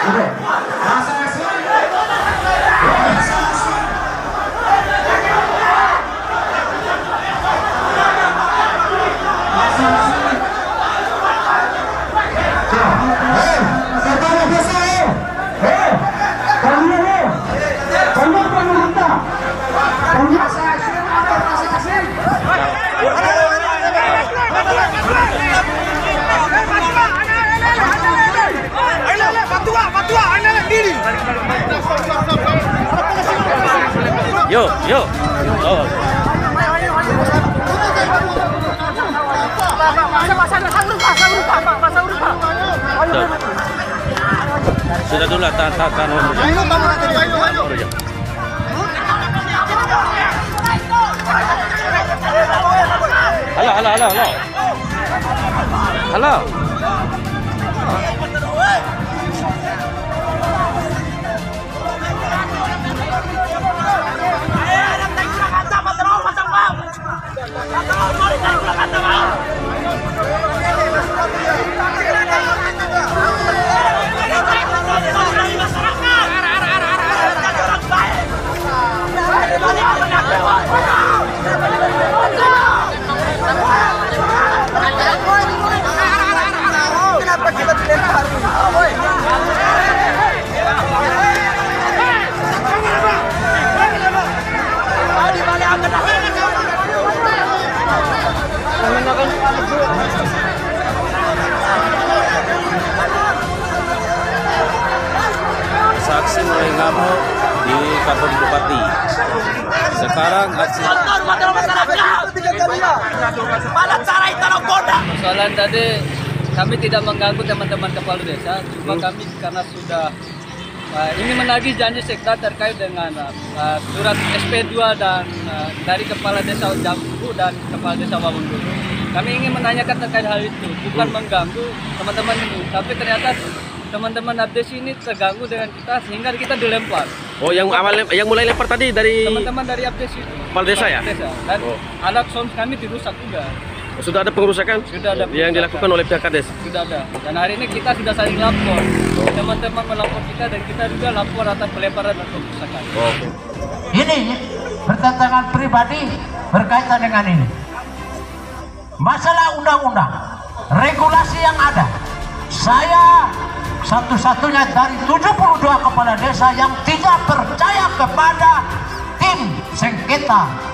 Yuk, yuk. Oh. Sudah dulu tahan. Halo. Kenapa kita dilempar? Saksi mulai ngamuk di kantor bupati. Sekarang aksi persoalan tadi kami tidak mengganggu teman-teman kepala desa, cuma kami karena sudah ini menagih janji sekda terkait dengan surat SP2 dan dari kepala desa Jambu dan kepala desa Wawondodo. Kami ingin menanyakan terkait hal itu, bukan mengganggu teman-teman ini, tapi ternyata teman-teman abdes ini terganggu dengan kita sehingga kita dilempar. Oh, yang mulai lempar tadi dari teman-teman dari abdes itu. Kepala desa ya? Desa. Dan alat sound kami dirusak juga. Sudah ada pengerusakan? Sudah ada yang dilakukan oleh pihak Kades? Sudah ada. Dan hari ini kita sudah saling lapor. Teman-teman melapor kita dan kita juga lapor atas pelemparan dan pengerusakan. Ini bertentangan pribadi berkaitan dengan ini. Masalah undang-undang, regulasi yang ada. Saya satu-satunya dari 72 kepala desa yang tidak percaya kepada tim sengketa